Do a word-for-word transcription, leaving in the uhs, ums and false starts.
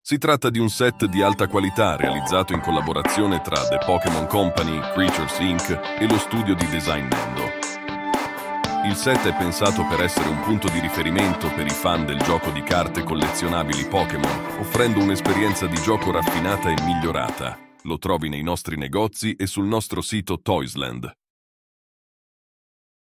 Si tratta di un set di alta qualità realizzato in collaborazione tra The Pokémon Company, Creatures incorporated e lo studio di design Nendo. Il set è pensato per essere un punto di riferimento per i fan del gioco di carte collezionabili Pokémon, offrendo un'esperienza di gioco raffinata e migliorata. Lo trovi nei nostri negozi e sul nostro sito TOYSLAND.